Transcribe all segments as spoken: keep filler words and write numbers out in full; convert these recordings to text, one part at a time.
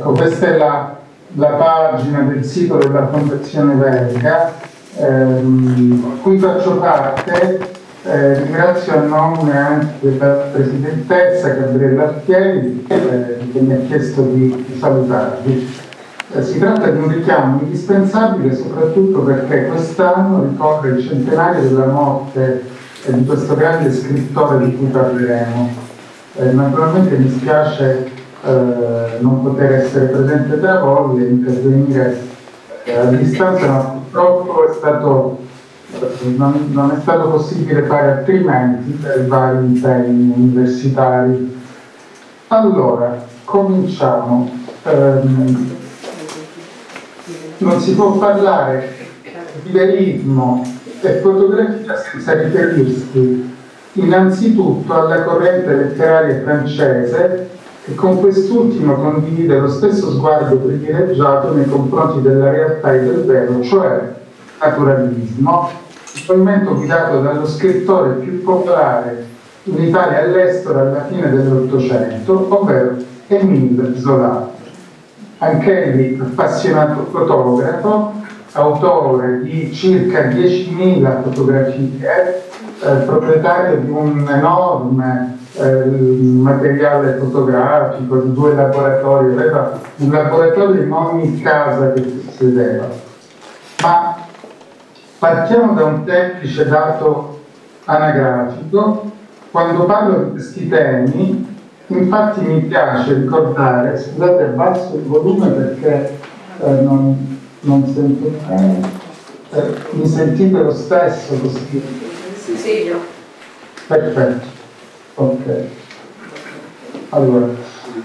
Ecco, questa è la, la pagina del sito della Fondazione Verga, ehm, cui faccio parte. Eh, ringrazio a nome anche della Presidentessa Gabriella Alfieri eh, che mi ha chiesto di, di salutarvi. Eh, si tratta di un richiamo indispensabile soprattutto perché quest'anno ricorre il centenario della morte eh, di questo grande scrittore di cui parleremo. Eh, naturalmente mi spiace eh, non poter essere presente tra voi e intervenire eh, a distanza, ma purtroppo è stato Non, non è stato possibile fare altrimenti per vari impegni universitari. Allora, cominciamo. Um, non si può parlare di verismo e fotografia senza riferirsi innanzitutto alla corrente letteraria francese che con quest'ultimo condivide lo stesso sguardo privilegiato nei confronti della realtà e del vero, cioè naturalismo, il movimento guidato dallo scrittore più popolare in Italia e all'estero alla fine dell'Ottocento, ovvero Émile Zola. Anch'egli appassionato fotografo, autore di circa diecimila fotografie, eh, proprietario di un enorme eh, materiale fotografico, di due laboratori, aveva un laboratorio in ogni casa che si sedeva. Ma partiamo da un semplice dato anagrafico. Quando parlo di questi temi, infatti mi piace ricordare, scusate abbasso il volume perché eh, non, non sento bene, eh, mi sentite lo stesso così? Sì, sì. Perfetto, ok. Allora,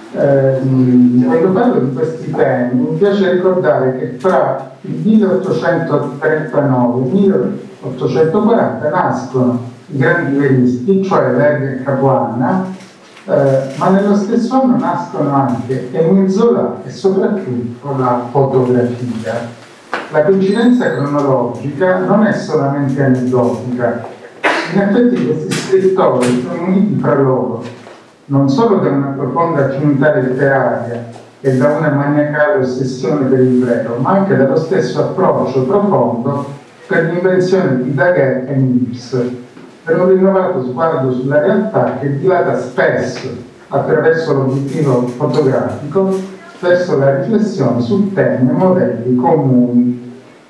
ehm, quando parlo di questi temi mi piace ricordare che fra il milleottocentotrentanove e il milleottocentoquaranta nascono i grandi veristi, cioè Verga e Capuana, eh, ma nello stesso anno nascono anche Émile Zola e soprattutto la fotografia. La coincidenza cronologica non è solamente aneddotica. In effetti questi scrittori sono uniti fra loro non solo da una profonda affinità letteraria e da una maniacale ossessione per il vero, ma anche dallo stesso approccio profondo per l'invenzione di Daguerre e Niepce, per un rinnovato sguardo sulla realtà che dilata spesso attraverso l'obiettivo fotografico verso la riflessione su temi e modelli comuni.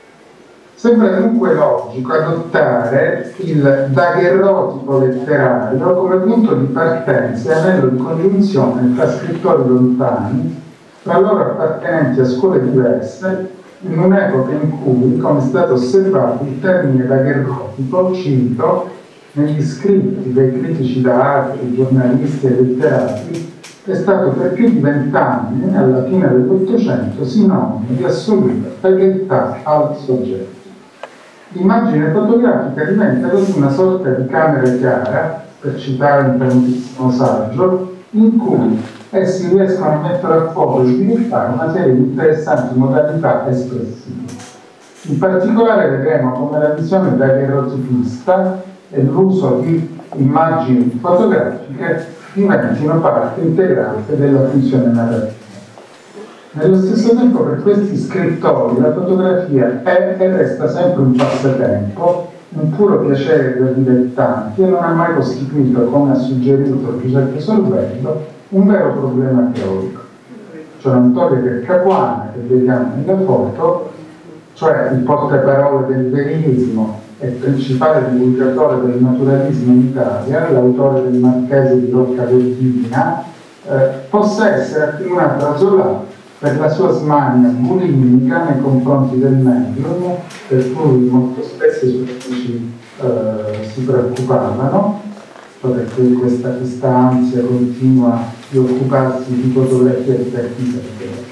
Sembra dunque logico adottare il daguerrotipo letterario come punto di partenza e anello di congiunzione tra scrittori lontani, tra loro appartenenti a scuole diverse, in un'epoca in cui, come è stato osservato, il termine daguerrotipo, cito, negli scritti dei critici d'arte, giornalisti e letterati, è stato per più di vent'anni, alla fine dell'Ottocento, sinonimo di assoluta fedeltà al soggetto. L'immagine fotografica diventa così una sorta di camera chiara, per citare un famosissimo saggio, in cui essi riescono a mettere a fuoco e sviluppare una serie di interessanti modalità espressive. In particolare vedremo come la visione daguerrotipista e l'uso di immagini fotografiche diventino parte integrante della funzione narrativa. Nello stesso tempo per questi scrittori la fotografia è e resta sempre un passatempo, un puro piacere da dilettanti e non ha mai costituito, come ha suggerito Giuseppe Sorvello, un vero problema teorico. Cioè l'autore del Capuana che vediamo nella foto, cioè il portaparole del verismo e principale divulgatore del naturalismo in Italia, l'autore del Marchese di Roccaverdina, eh, possa essere accumulato a Zola per la sua smania bulimica nei confronti del medium, per cui molto spesso i suoi amici eh, si preoccupavano, cioè perché questa, questa ansia continua di occuparsi di fotografia e tecnica.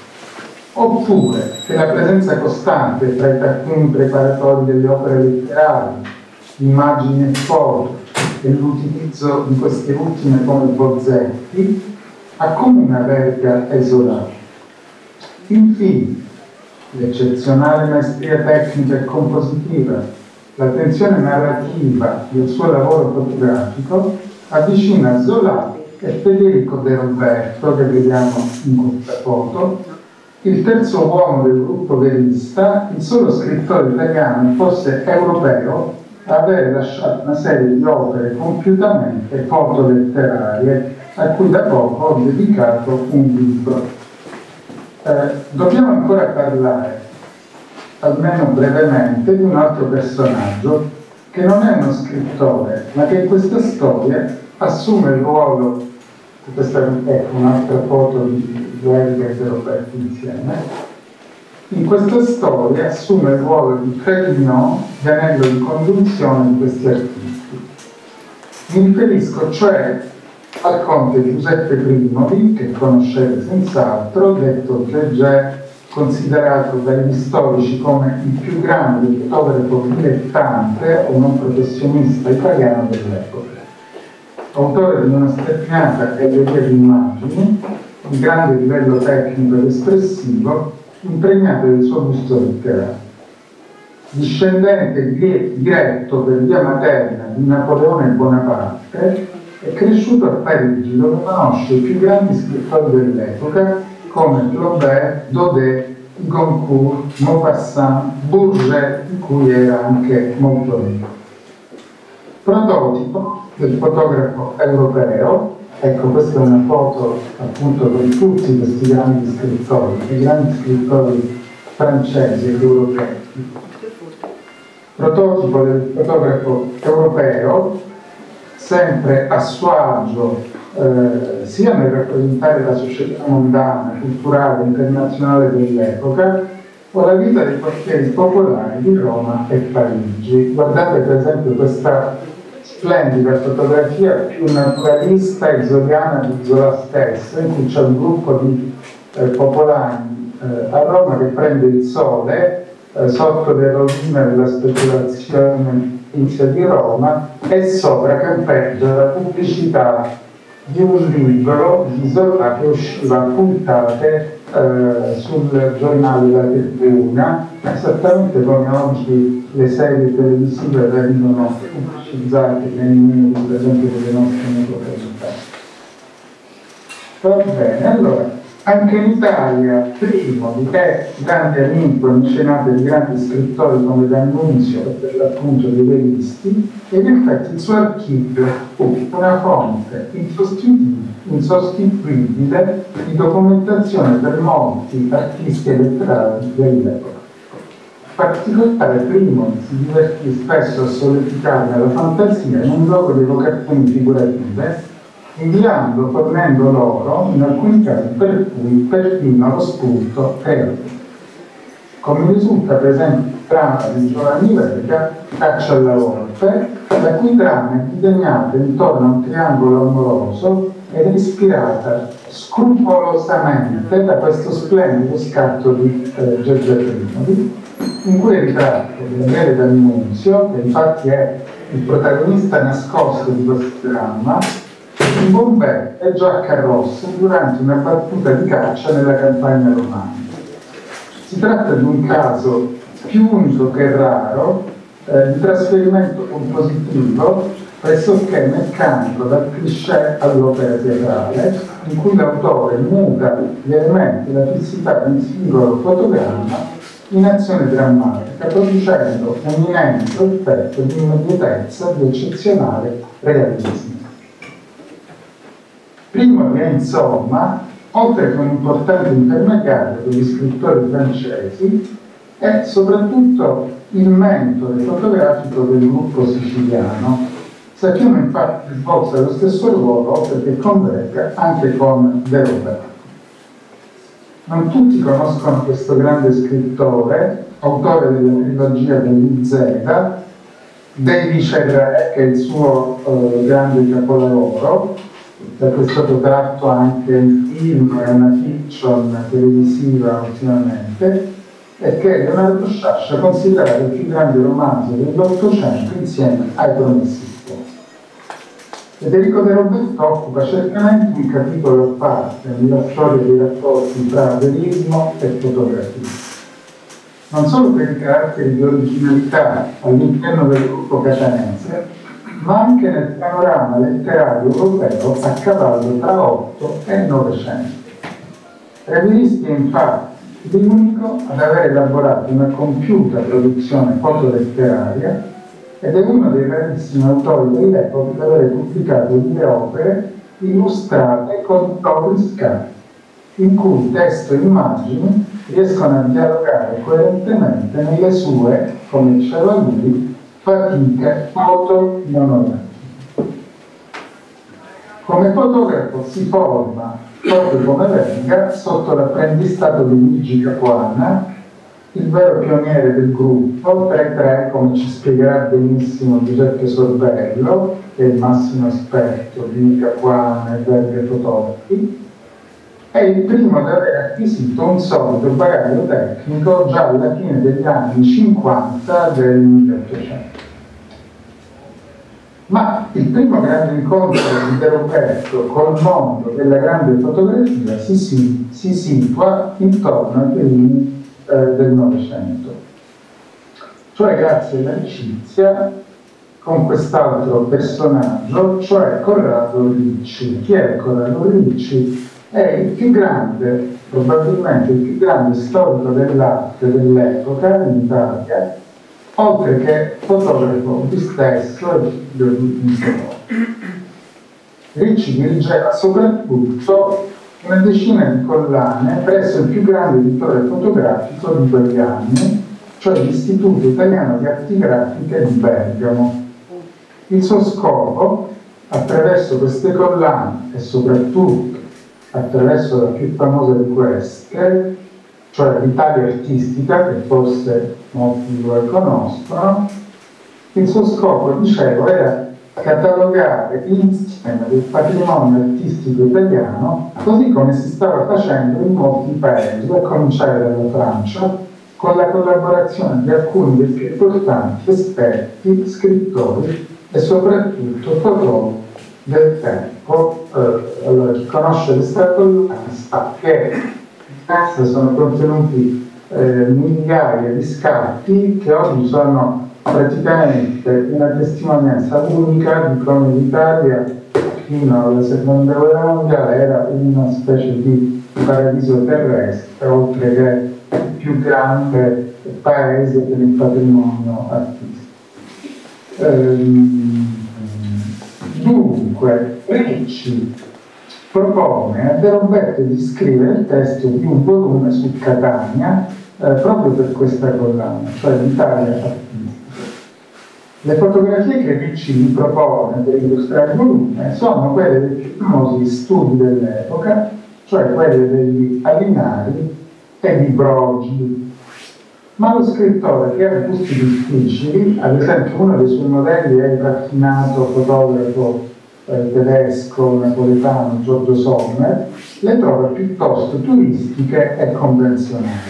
Oppure che la presenza costante tra i taccuini preparatori delle opere letterarie, immagini e foto, e l'utilizzo di queste ultime come bozzetti accomuna Verga e Zola. Infine, l'eccezionale maestria tecnica e compositiva, l'attenzione narrativa del suo lavoro fotografico avvicina Zola e Federico De Roberto, che vediamo in questa foto, il terzo uomo del gruppo verista, il solo scrittore italiano, forse europeo, a avere lasciato una serie di opere compiutamente fotoletterarie a cui da poco ho dedicato un libro. Eh, dobbiamo ancora parlare, almeno brevemente, di un altro personaggio che non è uno scrittore, ma che in questa storia assume il ruolo, questa è un'altra foto di due che ero aperti insieme, in questa storia assume il ruolo di Frélignon, di anello di congiunzione di questi artisti. Mi riferisco cioè al conte Giuseppe Primovi, che conoscete senz'altro, detto Gegè, considerato dagli storici come il più grande fotografo dilettante o non professionista italiano dell'epoca. Autore di una sterminata galleria di immagini, di grande livello tecnico ed espressivo, impregnato del suo gusto letterario. Discendente diretto per via materna di Napoleone Bonaparte, è cresciuto a Parigi, dove conosce i più grandi scrittori dell'epoca come Flaubert, Daudet, Goncourt, Maupassant, Bourget, di cui era anche molto amico. Prototipo del fotografo europeo. Ecco, questa è una foto appunto con tutti questi grandi scrittori, i grandi scrittori francesi ed europei. Prototipo del fotografo europeo, sempre a suo agio eh, sia nel rappresentare la società mondana, culturale, internazionale dell'epoca, o la vita dei quartieri popolari di Roma e Parigi. Guardate per esempio questa splendida fotografia più naturalista e zodiana di Zola stesso, in cui c'è un gruppo di eh, popolani eh, a Roma che prende il sole eh, sotto le rovine della speculazione inizia di Roma, e sopra campeggia la pubblicità di un libro di Zola che usciva a puntate eh, sul giornale La Tribuna, esattamente come oggi le serie televisive vengono pubblicizzate nei menu, per esempio, delle nostre metropolitane. Va bene, allora, anche in Italia, primo di te, grande amico, mecenate di grandi scrittori come D'Annunzio, per l'appunto dei veristi, ed infatti il suo archivio fu una fonte insostituibile di documentazione per molti artisti e letterati dell'epoca. In particolare, Primo si divertì spesso a solleticare la fantasia in un gioco di evocazioni figurative, inviando, fornendo loro, in alcuni casi per cui perfino lo spunto teorico. Come risulta per esempio il dramma di Giovanni Verga, Caccia alla Volpe, la cui trama è disegnata intorno a un triangolo amoroso ed è ispirata scrupolosamente da questo splendido scatto di eh, Gegè Primovi, in cui è ritratto Daniele D'Annunzio, che infatti è il protagonista nascosto di questo dramma, in bombè e giacca rossa durante una battuta di caccia nella campagna romana. Si tratta di un caso più unico che raro eh, di trasferimento compositivo pressoché meccanico dal cliché all'opera teatrale, in cui l'autore muta gli elementi e la fissità di un singolo fotogramma in azione drammatica, producendo un inedito effetto di immediatezza, di eccezionale realismo. Primo che insomma, oltre che un importante intermediario degli scrittori francesi, è soprattutto il mentore fotografico del gruppo siciliano. Sappiamo infatti che svolse lo stesso ruolo, oltre che con Verga, anche con De Roberto. Non tutti conoscono questo grande scrittore, autore della trilogia dell'Izeda, dei Viceré, che è il suo eh, grande capolavoro, da cui è stato tratto anche un film e una fiction televisiva ultimamente, e che Leonardo Sciascia considera il più grande romanzo dell'Ottocento insieme ai Promessi Sposi. Federico De Roberto occupa certamente un capitolo a parte nella storia dei rapporti tra verismo e fotografia, non solo per i caratteri di originalità all'interno del gruppo catanese, ma anche nel panorama letterario europeo a cavallo tra Otto e Novecento. Reveristi, infatti, l'unico ad aver elaborato una compiuta produzione fotoletteraria ed è uno dei rarissimi autori dell'epoca ad aver pubblicato delle opere illustrate con propri scatti, in cui testo e immagini riescono a dialogare coerentemente nelle sue, come diceva lui, fatiche fotomonografiche. Come fotografo si forma, proprio come Venga, sotto l'apprendistato di Luigi Capuana, il vero pioniere del gruppo, tra i tre, come ci spiegherà benissimo Giuseppe Sorbello, che è il massimo esperto di Capuana e Verga fotografi, è il primo ad aver acquisito un solido bagaglio tecnico già alla fine degli anni cinquanta del milleottocento. Ma il primo grande incontro di De Roberto col mondo della grande fotografia si, si, si situa intorno ai primi eh, del Novecento, cioè grazie all'amicizia con quest'altro personaggio, cioè Corrado Ricci. Chi è Corrado Ricci? È il più grande, probabilmente il più grande storico dell'arte dell'epoca in Italia, oltre che fotografo lui stesso e figlio di un fotografo. Ricci dirigeva soprattutto una decina di collane presso il più grande editore fotografico di quegli anni, cioè l'Istituto Italiano di Arti Grafiche di Bergamo. Il suo scopo, attraverso queste collane e soprattutto attraverso la più famosa di queste, cioè l'Italia artistica, che forse molti lo conoscono, il suo scopo, dicevo, era catalogare l'insieme del patrimonio artistico italiano, così come si stava facendo in molti paesi, a cominciare dalla Francia, con la collaborazione di alcuni dei più importanti esperti, scrittori e soprattutto fotografi del tempo. Eh, allora, chi conosce le collane sa che in sono contenuti eh, migliaia di scatti che oggi sono praticamente una testimonianza unica di come l'Italia fino alla seconda guerra mondiale era una specie di paradiso terrestre, oltre che il più grande paese per il patrimonio artistico. Ehm, dunque, Ricci propone a De Roberto di scrivere il testo di un volume su Catania eh, proprio per questa collana, cioè l'Italia artistica. Le fotografie che Ricci gli propone per illustrare il volume sono quelle dei più famosi studi dell'epoca, cioè quelle degli Alinari e di Brogi. Ma lo scrittore, che ha gusti difficili, ad esempio uno dei suoi modelli è il raffinato fotografo eh, tedesco napoletano Giorgio Sommer, le trova piuttosto turistiche e convenzionali.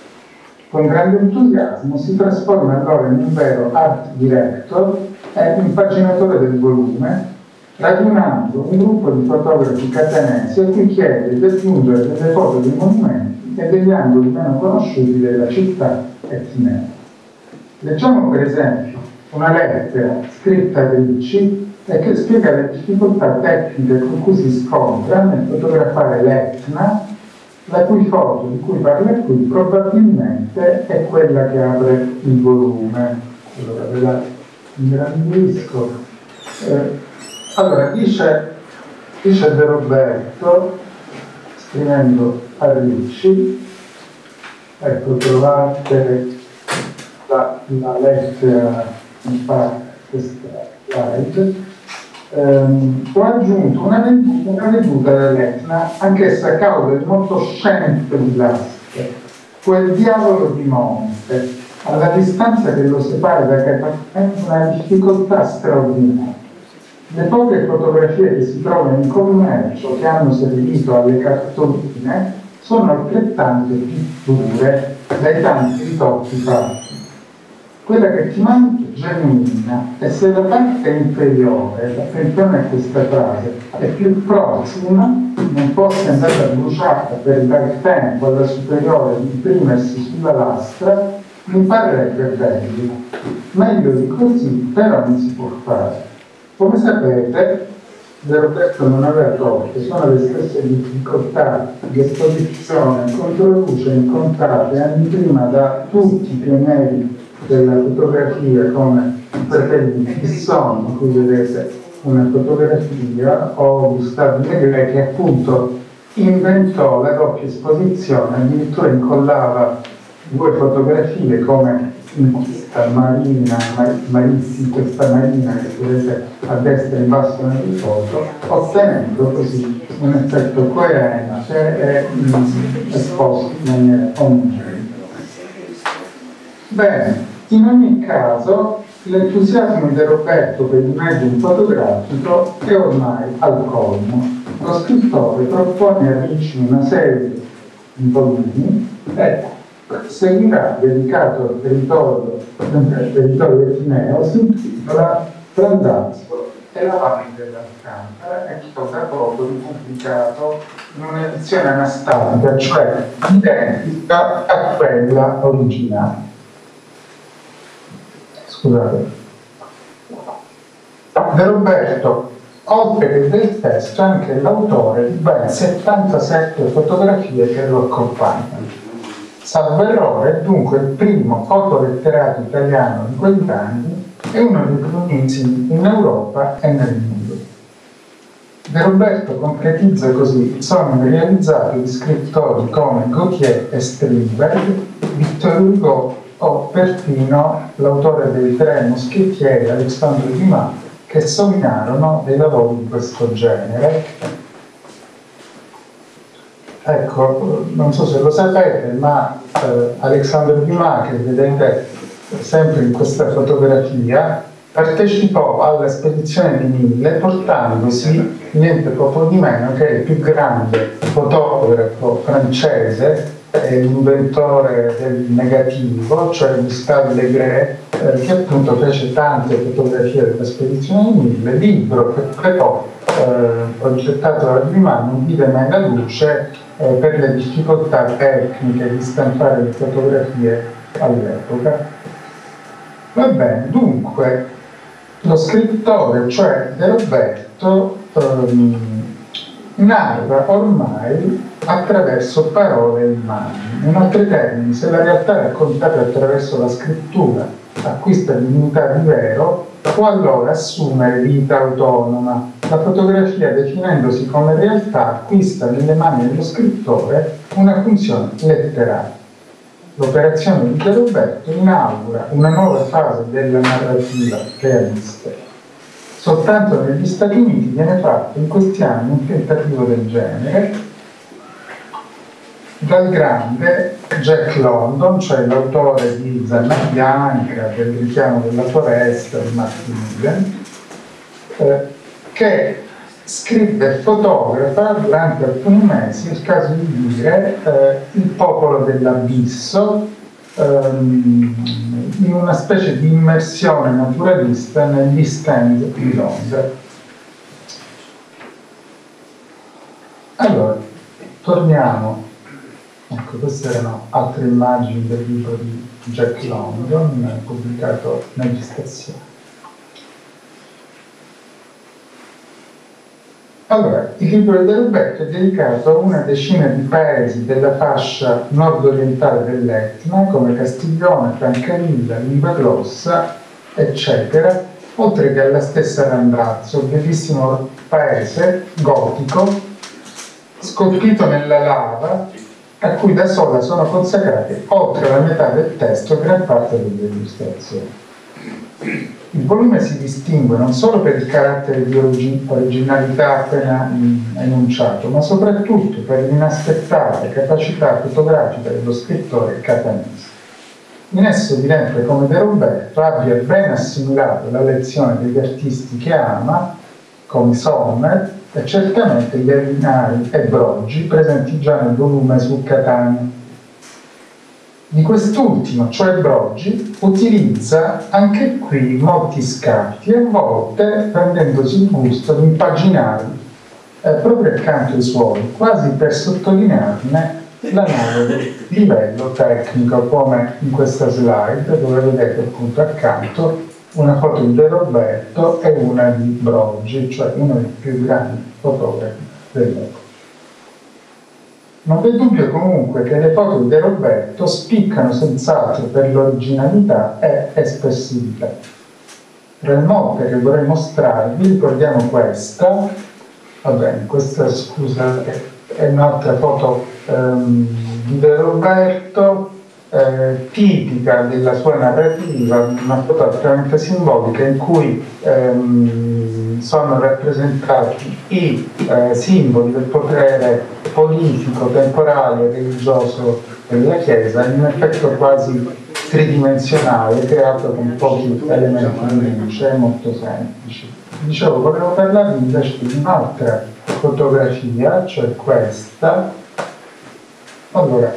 Con grande entusiasmo si trasforma allora in un vero art director e impaginatore del volume, radunando un gruppo di fotografi catanesi a cui chiede di aggiungere delle foto dei monumenti e degli angoli meno conosciuti della città e tinea. Leggiamo per esempio una lettera scritta a Ricci e che spiega le difficoltà tecniche con cui si scontra nel fotografare l'Etna, la cui foto di cui parla qui probabilmente è quella che apre il volume. Allora ve la ingrandisco. Eh, allora dice, dice De Roberto, scrivendo a Ricci, ecco, trovate la, la lettera in parte questa slide. Um, ho aggiunto una veduta, una veduta dell'Etna, anch'essa a causa del molto scenico di lastre, quel diavolo di monte, alla distanza che lo separa da Catania, una difficoltà straordinaria. Le poche fotografie che si trovano in commercio, che hanno servito alle cartoline, sono altrettante pitture dai tanti ritocchi fatti. Quella che ti manca è genuina, e se la parte inferiore, attenzione a questa frase, è più prossima, non fosse andata bruciata per dar tempo alla superiore di imprimersi sulla lastra, mi parrebbe bello. Meglio di così però non si può fare. Come sapete, De Roberto non aveva colto sono le stesse difficoltà di esposizione contro luce incontrate anni prima da tutti i pionieri della fotografia come i fratelli Fisson, qui vedete una fotografia, o Gustave Maigret, che appunto inventò la doppia esposizione, addirittura incollava due fotografie come in questa marina, in questa marina che vedete a destra in basso nelle foto, ottenendo così un effetto coerente e mm, esposto in maniera omogenea. Bene, in ogni caso l'entusiasmo di Roberto per il medium fotografico è ormai al colmo. Lo scrittore propone a Ricci una serie di volumi e seguirà, dedicato al territorio, al territorio etneo, si intitola Brandazzo e la valle dell'Alcantara, e che da poco pubblicato in un'edizione anastatica, cioè identica a quella originale. Scusate. De Roberto, oltre che del testo, è anche l'autore di ben settantasette fotografie che lo accompagnano. Salvo errore, è dunque il primo fotoletterato italiano di quegli anni e uno dei primissimi in Europa e nel mondo. De Roberto concretizza così il sogno realizzato di scrittori come Gautier e Strindberg, Victor Hugo o perfino l'autore dei Tre Moschettieri, Alexandre Dumas, che sognarono dei lavori di questo genere. Ecco, non so se lo sapete, ma eh, Alexandre Dumas, che vedete sempre in questa fotografia, partecipò alla spedizione di Mille portandosi niente poco di meno che il più grande fotografo francese e l'inventore del negativo, cioè Gustave Maigret, eh, che appunto fece tante fotografie della spedizione di Mille, libro che preparò, eh, progettato da Dumas, non vide mai la luce eh, per le difficoltà tecniche di stampare le fotografie all'epoca. Va bene, dunque lo scrittore, cioè De Roberto, ehm, narra ormai attraverso parole e immagini. In altri termini, se la realtà raccontata attraverso la scrittura acquista dignità di vero, può allora assumere vita autonoma. La fotografia, definendosi come realtà, acquista nelle mani dello scrittore una funzione letteraria. L'operazione di De Roberto inaugura una nuova fase della narrativa realista. Soltanto negli Stati Uniti viene fatto in questi anni un tentativo del genere dal grande Jack London, cioè l'autore di Zanna Bianca, del richiamo della foresta di Martin Eden, eh, che scrive e fotografa durante alcuni mesi, è il caso di dire, eh, il popolo dell'abisso, ehm, in una specie di immersione naturalista negli stand di Londra. Allora, torniamo. Ecco, queste erano altre immagini del libro di Jack London, pubblicato negli Stati Uniti. Allora, il libro di De Roberto è dedicato a una decina di paesi della fascia nord-orientale dell'Etna, come Castiglione, Francavilla, Lingua-Grossa, eccetera, oltre che alla stessa Randazzo, un bellissimo paese gotico, scolpito nella lava, a cui da sola sono consacrate oltre la metà del testo gran parte delle illustrazioni. Il volume si distingue non solo per il carattere di originalità appena enunciato, ma soprattutto per l'inaspettata capacità fotografica dello scrittore catanese. In esso evidente come De Roberto abbia ben assimilato la lezione degli artisti che ama, come Sommer, e certamente gli Alinari e Broggi, presenti già nel volume su Catania. Di quest'ultimo, cioè Broggi, utilizza anche qui molti scatti, a volte prendendosi il gusto di impaginarli eh, proprio accanto ai suoi, quasi per sottolinearne l'analogo livello tecnico, come in questa slide, dove vedete appunto accanto una foto di De Roberto e una di Brogi, cioè uno dei più grandi fotografi dell'epoca. Non v'è dubbio comunque che le foto di De Roberto spiccano senz'altro per l'originalità e espressività. Tra le molte che vorrei mostrarvi, ricordiamo questa, va bene, questa scusa è un'altra foto ehm, di De Roberto, eh, tipica della sua narrativa, una foto estremamente simbolica in cui ehm, sono rappresentati i eh, simboli del potere politico, temporale, religioso della Chiesa in un effetto quasi tridimensionale creato con pochi elementi di luce molto semplici. Dicevo, volevo parlarvi invece di un'altra fotografia, cioè questa. Allora,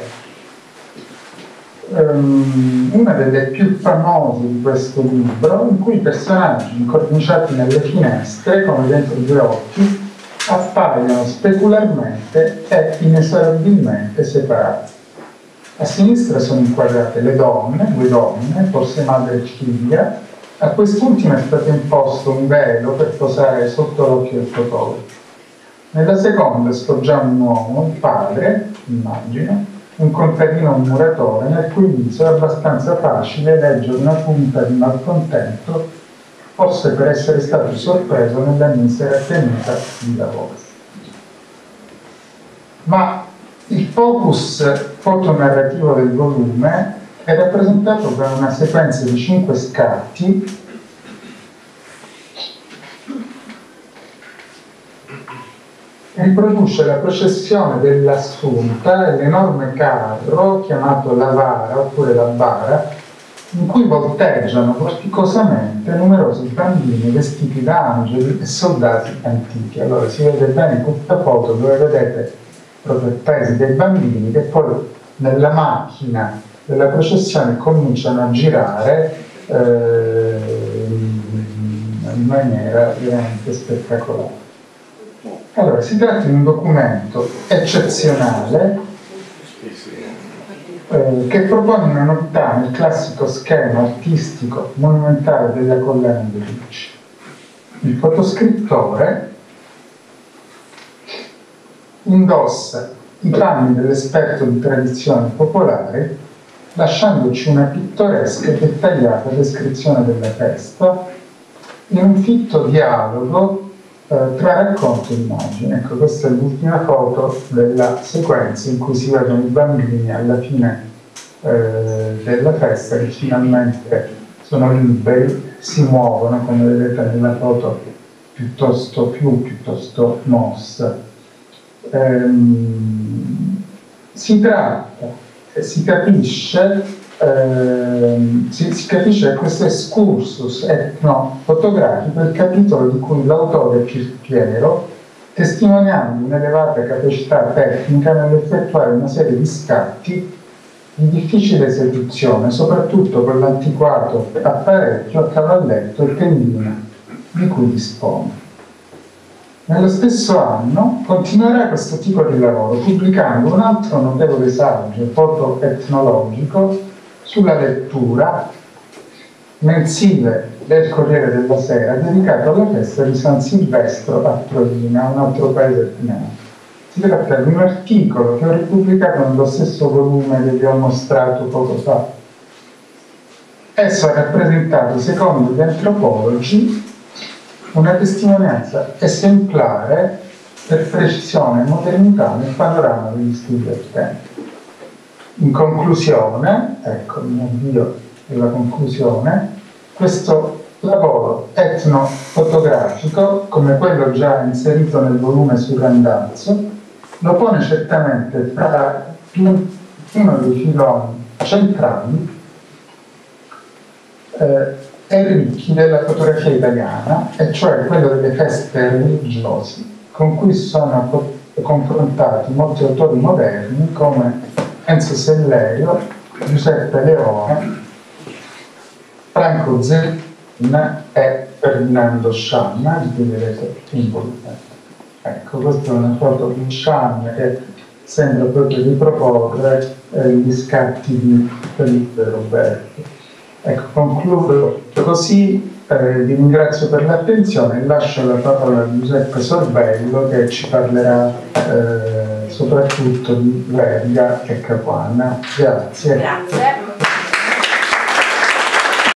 um, una delle più famose di questo libro, in cui i personaggi incorniciati nelle finestre, come dentro due occhi, appaiono specularmente e inesorabilmente separati. A sinistra sono inquadrate le donne, due donne, forse madre e figlia. A quest'ultima è stato imposto un velo per posare sotto l'occhio del fotografo. Nella seconda sfoggiamo un uomo, un padre, immagino, un contadino, un muratore, nel cui viso è abbastanza facile leggere una punta di malcontento, forse per essere stato sorpreso nella misera tenuta di lavoro. Ma il focus fotonarrativo del volume è rappresentato da una sequenza di cinque scatti che riproduce la processione dell'Assunta e l'enorme carro chiamato la Vara oppure la Bara, in cui volteggiano vorticosamente numerosi bambini vestiti da angeli e soldati antichi. Allora si vede bene in questa foto dove vedete proprio appesi dei bambini che poi nella macchina della processione cominciano a girare eh, in maniera veramente spettacolare. Allora, si tratta di un documento eccezionale eh, che propone una novità nel classico schema artistico monumentale della collana di Ricci. Il fotoscrittore indossa i panni dell'esperto di tradizioni popolari, lasciandoci una pittoresca e dettagliata descrizione della festa in un fitto dialogo eh, tra racconto e immagine. Ecco, questa è l'ultima foto della sequenza in cui si vedono i bambini alla fine eh, della festa che finalmente sono liberi, si muovono, come vedete nella foto piuttosto più, piuttosto mossa. Ehm, si tratta, si capisce, ehm, si, si capisce che questo excursus etnofotografico è il capitolo di cui l'autore Piero, testimoniando un'elevata capacità tecnica nell'effettuare una serie di scatti di difficile esecuzione, soprattutto con l'antiquato apparecchio a cavalletto e tendina di cui dispone. Nello stesso anno continuerà questo tipo di lavoro, pubblicando un altro notevole saggio foto-etnologico sulla lettura, mensile del Corriere della Sera, dedicato alla festa di San Silvestro a Troina, un altro paese finale. Si tratta di un articolo che ho ripubblicato nello stesso volume che vi ho mostrato poco fa. Esso ha rappresentato, secondo gli antropologi, una testimonianza esemplare per precisione e modernità nel panorama degli studi del tempo. In conclusione, ecco, mi avvio alla conclusione, questo lavoro etnofotografico, come quello già inserito nel volume sul Randazzo, lo pone certamente tra uno dei filoni centrali eh, e ricchi della fotografia italiana, e cioè quello delle feste religiose, con cui sono confrontati molti autori moderni come Enzo Sellerio, Giuseppe Leone, Franco Zerina e Ferdinando Sciamma, di cui vedete in volume. Ecco, questa è una foto di Sciamma che sembra proprio riproporre eh, gli scatti di Felipe Roberto. Ecco, concludo così, eh, vi ringrazio per l'attenzione e lascio la parola a Giuseppe Sorbello che ci parlerà eh, soprattutto di Verga e Capuana. Grazie. Grazie.